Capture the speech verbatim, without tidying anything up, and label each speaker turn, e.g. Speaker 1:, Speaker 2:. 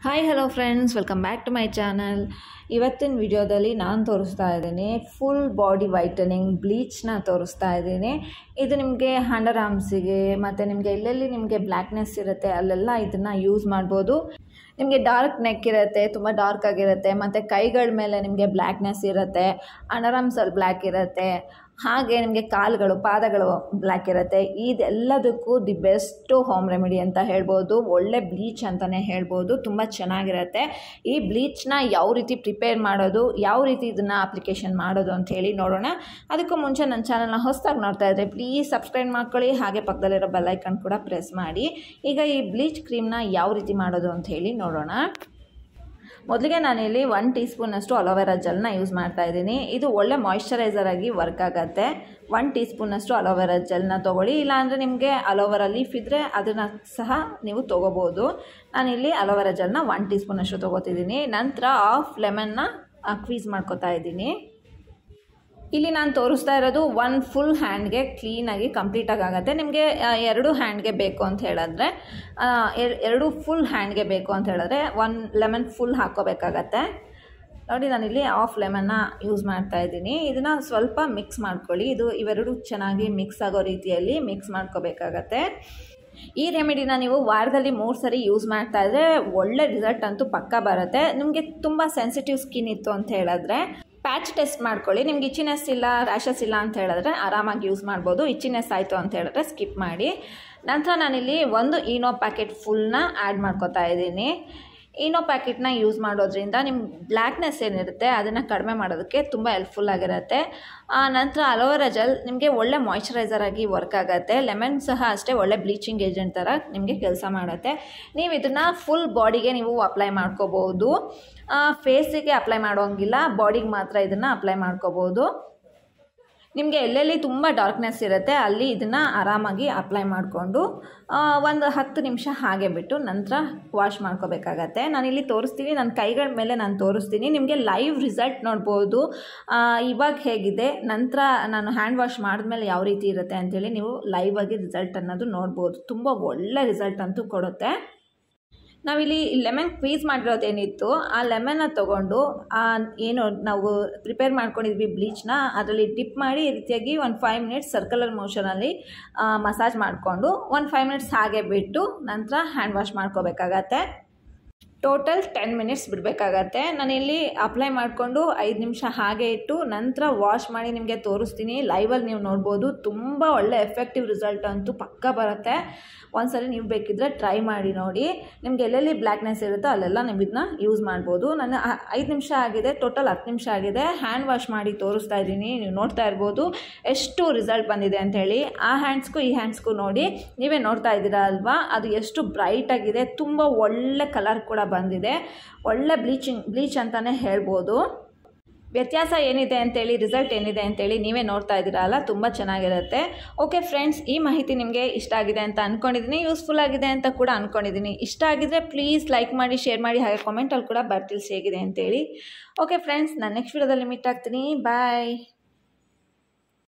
Speaker 1: Hi hello friends, welcome back to my channel. ಇವತ್ತಿನ ವಿಡಿಯೋದಲ್ಲಿ ನಾನು ತೋರಿಸ್ತಾ ಇದ್ದೀನಿ ಫುಲ್ ಬಾಡಿ ವೈಟನಿಂಗ್ ಬ್ಲೀಚ್ನ ತೋರಿಸ್ತಾ ಇದ್ದೀನಿ. ಇದು ನಿಮಗೆ ಅಂಡರ್ ಆರ್ಮ್ಸಿಗೆ ಮತ್ತು ನಿಮಗೆ ಎಲ್ಲೆಲ್ಲಿ ನಿಮಗೆ ಬ್ಲ್ಯಾಕ್ನೆಸ್ ಇರುತ್ತೆ ಅಲ್ಲೆಲ್ಲ ಇದನ್ನು ಯೂಸ್ ಮಾಡ್ಬೋದು. ನಿಮಗೆ ಡಾರ್ಕ್ ನೆಕ್ ಇರುತ್ತೆ, ತುಂಬ ಡಾರ್ಕ್ ಆಗಿರುತ್ತೆ, ಮತ್ತು ಕೈಗಳ ಮೇಲೆ ನಿಮಗೆ ಬ್ಲ್ಯಾಕ್ನೆಸ್ ಇರುತ್ತೆ, ಅಂಡರ್ ಆರ್ಮ್ಸಲ್ಲಿ ಬ್ಲ್ಯಾಕ್ ಇರುತ್ತೆ, ಹಾಗೆ ನಿಮಗೆ ಕಾಲುಗಳು ಪಾದಗಳು ಬ್ಲ್ಯಾಕ್ ಇರುತ್ತೆ. ಇದೆಲ್ಲದಕ್ಕೂ ದಿ ಬೆಸ್ಟು ಹೋಮ್ ರೆಮಿಡಿ ಅಂತ ಹೇಳ್ಬೋದು, ಒಳ್ಳೆ ಬ್ಲೀಚ್ ಅಂತಲೇ ಹೇಳ್ಬೋದು. ತುಂಬ ಚೆನ್ನಾಗಿರುತ್ತೆ. ಈ ಬ್ಲೀಚ್ನ ಯಾವ ರೀತಿ ಪ್ರಿಪೇರ್ ಮಾಡೋದು, ಯಾವ ರೀತಿ ಇದನ್ನು ಅಪ್ಲಿಕೇಶನ್ ಮಾಡೋದು ಅಂತ ಹೇಳಿ ನೋಡೋಣ. ಅದಕ್ಕೂ ಮುಂಚೆ ನನ್ನ ಚಾನಲ್ನ ಹೊಸದಾಗಿ ನೋಡ್ತಾ ಇದ್ದರೆ ಪ್ಲೀಸ್ ಸಬ್ಸ್ಕ್ರೈಬ್ ಮಾಡ್ಕೊಳ್ಳಿ, ಹಾಗೆ ಪಕ್ಕದಲ್ಲಿರೋ ಬೆಲ್ಲೈಕನ್ ಕೂಡ ಪ್ರೆಸ್ ಮಾಡಿ. ಈಗ ಈ ಬ್ಲೀಚ್ ಕ್ರೀಮ್ನ ಯಾವ ರೀತಿ ಮಾಡೋದು ಅಂತ ಹೇಳಿ ನೋಡೋಣ. ಮೊದಲಿಗೆ ನಾನಿಲ್ಲಿ ಒನ್ ಟೀ ಸ್ಪೂನಷ್ಟು ಅಲೋವೆರಾ ಜೆಲ್ನ ಯೂಸ್ ಮಾಡ್ತಾ ಇದ್ದೀನಿ. ಇದು ಒಳ್ಳೆ ಮಾಯಿಶ್ಚರೈಸರ್ ಆಗಿ ವರ್ಕ್ ಆಗುತ್ತೆ. ಒನ್ ಟೀ ಸ್ಪೂನಷ್ಟು ಅಲೋವೆರಾ ಜೆಲ್ನ ತೊಗೊಳ್ಳಿ, ಇಲ್ಲಾಂದರೆ ನಿಮಗೆ ಅಲೋವೆರಾ ಲೀಫ್ ಇದ್ದರೆ ಅದನ್ನು ಸಹ ನೀವು ತೊಗೋಬೋದು. ನಾನಿಲ್ಲಿ ಅಲೋವೆರಾ ಜೆಲ್ನ ಒನ್ ಟೀ ಸ್ಪೂನಷ್ಟು ತೊಗೋತಿದ್ದೀನಿ. ನಂತರ ಹಾಫ್ ಲೆಮನ್ನ ಕ್ವೀಸ್ ಮಾಡ್ಕೊತಾ ಇದ್ದೀನಿ. ಇಲ್ಲಿ ನಾನು ತೋರಿಸ್ತಾ ಇರೋದು ಒನ್ ಫುಲ್ ಹ್ಯಾಂಡ್ಗೆ ಕ್ಲೀನಾಗಿ ಕಂಪ್ಲೀಟಾಗಿ ಆಗುತ್ತೆ. ನಿಮಗೆ ಎರಡು ಹ್ಯಾಂಡ್ಗೆ ಬೇಕು ಅಂತ ಹೇಳಿದ್ರೆ ಎರಡು ಫುಲ್ ಹ್ಯಾಂಡ್ಗೆ ಬೇಕು ಅಂತ ಹೇಳಿದ್ರೆ ಒನ್ ಲೆಮನ್ ಫುಲ್ ಹಾಕ್ಕೋಬೇಕಾಗತ್ತೆ. ನೋಡಿ, ನಾನಿಲ್ಲಿ ಹಾಫ್ ಲೆಮನ್ನ ಯೂಸ್ ಮಾಡ್ತಾ ಇದ್ದೀನಿ. ಇದನ್ನು ಸ್ವಲ್ಪ ಮಿಕ್ಸ್ ಮಾಡ್ಕೊಳ್ಳಿ. ಇದು ಇವೆರಡು ಚೆನ್ನಾಗಿ ಮಿಕ್ಸ್ ಆಗೋ ರೀತಿಯಲ್ಲಿ ಮಿಕ್ಸ್ ಮಾಡ್ಕೋಬೇಕಾಗತ್ತೆ. ಈ ರೆಮಿಡಿನ ನೀವು ವಾರದಲ್ಲಿ ಮೂರು ಸರಿ ಯೂಸ್ ಮಾಡ್ತಾ ಇದ್ದರೆ ಒಳ್ಳೆ ರಿಸಲ್ಟ್ ಅಂತೂ ಪಕ್ಕ ಬರುತ್ತೆ. ನಿಮಗೆ ತುಂಬ ಸೆನ್ಸಿಟಿವ್ ಸ್ಕಿನ್ ಇತ್ತು ಅಂತ ಹೇಳಿದ್ರೆ ಪ್ಯಾಚ್ ಟೆಸ್ಟ್ ಮಾಡ್ಕೊಳ್ಳಿ. ನಿಮ್ಗೆ ಇಚಿನೆಸ್ ಇಲ್ಲ, ರ್ಯಾಷಸ್ ಇಲ್ಲ ಅಂತ ಹೇಳಿದ್ರೆ ಆರಾಮಾಗಿ ಯೂಸ್ ಮಾಡ್ಬೋದು. ಇಚಿನೆಸ್ ಆಯಿತು ಅಂತ ಹೇಳಿದ್ರೆ ಸ್ಕಿಪ್ ಮಾಡಿ. ನಂತರ ನಾನಿಲ್ಲಿ ಒಂದು ಈನೋ ಪ್ಯಾಕೆಟ್ ಫುಲ್ನ ಆ್ಯಡ್ ಮಾಡ್ಕೊತಾ ಇದ್ದೀನಿ. ಈನೋ ಪ್ಯಾಕೆಟ್ನ ಯೂಸ್ ಮಾಡೋದ್ರಿಂದ ನಿಮ್ಮ ಬ್ಲ್ಯಾಕ್ನೆಸ್ ಏನಿರುತ್ತೆ ಅದನ್ನು ಕಡಿಮೆ ಮಾಡೋದಕ್ಕೆ ತುಂಬ ಹೆಲ್ಪ್ಫುಲ್ ಆಗಿರುತ್ತೆ. ನಂತರ ಅಲೋವೆರಾ ಜೆಲ್ ನಿಮಗೆ ಒಳ್ಳೆ ಮಾಯಿಶ್ಚರೈಸರ್ ಆಗಿ ವರ್ಕ್ ಆಗುತ್ತೆ. ಲೆಮನ್ ಸಹ ಅಷ್ಟೇ ಒಳ್ಳೆ ಬ್ಲೀಚಿಂಗ್ ಏಜೆಂಟ್ ಥರ ನಿಮಗೆ ಕೆಲಸ ಮಾಡುತ್ತೆ. ನೀವು ಇದನ್ನು ಫುಲ್ ಬಾಡಿಗೆ ನೀವು ಅಪ್ಲೈ ಮಾಡ್ಕೋಬೋದು. ಫೇಸಿಗೆ ಅಪ್ಲೈ ಮಾಡೋಂಗಿಲ್ಲ, ಬಾಡಿಗೆ ಮಾತ್ರ ಇದನ್ನು ಅಪ್ಲೈ ಮಾಡ್ಕೋಬೋದು. ನಿಮಗೆ ಎಲ್ಲೆಲ್ಲಿ ತುಂಬ ಡಾರ್ಕ್ನೆಸ್ ಇರುತ್ತೆ ಅಲ್ಲಿ ಇದನ್ನು ಆರಾಮಾಗಿ ಅಪ್ಲೈ ಮಾಡಿಕೊಂಡು ಒಂದು ಹತ್ತು ನಿಮಿಷ ಹಾಗೆ ಬಿಟ್ಟು ನಂತರ ವಾಶ್ ಮಾಡ್ಕೋಬೇಕಾಗತ್ತೆ. ನಾನಿಲ್ಲಿ ತೋರಿಸ್ತೀನಿ, ನನ್ನ ಕೈಗಳ ಮೇಲೆ ನಾನು ತೋರಿಸ್ತೀನಿ. ನಿಮಗೆ ಲೈವ್ ರಿಸಲ್ಟ್ ನೋಡ್ಬೋದು. ಇವಾಗ ಹೇಗಿದೆ, ನಂತರ ನಾನು ಹ್ಯಾಂಡ್ ವಾಶ್ ಮಾಡಿದ್ಮೇಲೆ ಯಾವ ರೀತಿ ಇರುತ್ತೆ ಅಂಥೇಳಿ ನೀವು ಲೈವ್ ಆಗಿ ರಿಸಲ್ಟ್ ಅನ್ನೋದು ನೋಡ್ಬೋದು. ತುಂಬ ಒಳ್ಳೆ ರಿಸಲ್ಟ್ ಅಂತೂ ಕೊಡುತ್ತೆ. ನಾವಿಲ್ಲಿ ಲೆಮನ್ ಕ್ವೀಸ್ ಮಾಡಿರೋದೇನಿತ್ತು ಆ ಲೆಮನ್ನ ತೊಗೊಂಡು ಏನು ನಾವು ಪ್ರಿಪೇರ್ ಮಾಡ್ಕೊಂಡಿದ್ವಿ ಬ್ಲೀಚ್ನ ಅದರಲ್ಲಿ ಡಿಪ್ ಮಾಡಿ ಈ ರೀತಿಯಾಗಿ ಒಂದು ಫೈವ್ ಮಿನಿಟ್ಸ್ ಸರ್ಕಲರ್ ಮೋಷನಲ್ಲಿ ಮಸಾಜ್ ಮಾಡಿಕೊಂಡು ಒಂದು ಫೈವ್ ಮಿನಿಟ್ಸ್ ಹಾಗೆ ಬಿಟ್ಟು ನಂತರ ಹ್ಯಾಂಡ್ ವಾಶ್ ಮಾಡ್ಕೋಬೇಕಾಗತ್ತೆ. ಟೋಟಲ್ ಟೆನ್ ಮಿನಿಟ್ಸ್ ಬಿಡಬೇಕಾಗತ್ತೆ. ನಾನಿಲ್ಲಿ ಅಪ್ಲೈ ಮಾಡಿಕೊಂಡು ಐದು ನಿಮಿಷ ಹಾಗೆ ಇಟ್ಟು ನಂತರ ವಾಶ್ ಮಾಡಿ ನಿಮಗೆ ತೋರಿಸ್ತೀನಿ. ಲೈವಲ್ಲಿ ನೀವು ನೋಡ್ಬೋದು. ತುಂಬ ಒಳ್ಳೆ ಎಫೆಕ್ಟಿವ್ ರಿಸಲ್ಟ್ ಅಂತೂ ಪಕ್ಕ ಬರುತ್ತೆ. ಒಂದ್ಸರಿ ನೀವು ಬೇಕಿದ್ದರೆ ಟ್ರೈ ಮಾಡಿ ನೋಡಿ. ನಿಮ್ಗೆ ಎಲ್ಲೆಲ್ಲಿ ಬ್ಲ್ಯಾಕ್ನೆಸ್ ಇರುತ್ತೋ ಅಲ್ಲೆಲ್ಲ ನೀವು ಇದನ್ನ ಯೂಸ್ ಮಾಡ್ಬೋದು. ನಾನು ಐದು ನಿಮಿಷ ಆಗಿದೆ, ಟೋಟಲ್ ಹತ್ತು ನಿಮಿಷ ಆಗಿದೆ. ಹ್ಯಾಂಡ್ ವಾಶ್ ಮಾಡಿ ತೋರಿಸ್ತಾ ಇದ್ದೀನಿ. ನೀವು ನೋಡ್ತಾ ಇರ್ಬೋದು ಎಷ್ಟು ರಿಸಲ್ಟ್ ಬಂದಿದೆ ಅಂಥೇಳಿ. ಆ ಹ್ಯಾಂಡ್ಸ್ಗೂ ಈ ಹ್ಯಾಂಡ್ಸ್ಗೂ ನೋಡಿ, ನೀವೇ ನೋಡ್ತಾ ಇದ್ದೀರಾ ಅಲ್ವಾ, ಅದು ಎಷ್ಟು ಬ್ರೈಟ್ ಆಗಿದೆ. ತುಂಬ ಒಳ್ಳೆ ಕಲರ್ ಕೂಡ ಬಂದಿದೆ. ಒಳ್ಳೆ ಬ್ಲೀಚಿಂಗ್ ಬ್ಲೀಚ್ ಅಂತಲೇ ಹೇಳ್ಬೋದು. ವ್ಯತ್ಯಾಸ ಏನಿದೆ ಅಂತೇಳಿ, ರಿಸಲ್ಟ್ ಏನಿದೆ ಅಂತೇಳಿ ನೀವೇ ನೋಡ್ತಾ ಇದ್ದೀರಲ್ಲ, ತುಂಬ ಚೆನ್ನಾಗಿರುತ್ತೆ. ಓಕೆ ಫ್ರೆಂಡ್ಸ್, ಈ ಮಾಹಿತಿ ನಿಮಗೆ ಇಷ್ಟ ಆಗಿದೆ ಅಂತ ಅಂದ್ಕೊಂಡಿದ್ದೀನಿ, ಯೂಸ್ಫುಲ್ ಆಗಿದೆ ಅಂತ ಕೂಡ ಅಂದ್ಕೊಂಡಿದ್ದೀನಿ. ಇಷ್ಟ ಆಗಿದ್ರೆ ಪ್ಲೀಸ್ ಲೈಕ್ ಮಾಡಿ, ಶೇರ್ ಮಾಡಿ, ಹಾಗೆ ಕಾಮೆಂಟಲ್ಲಿ ಕೂಡ ಬರ್ತಿಲ್ಸಿ ಹೇಗಿದೆ ಅಂತೇಳಿ. ಓಕೆ ಫ್ರೆಂಡ್ಸ್, ನಾನು ನೆಕ್ಸ್ಟ್ ವಿಡಿಯೋದಲ್ಲಿ ಮೀಟ್ ಆಗ್ತೀನಿ. ಬಾಯ್.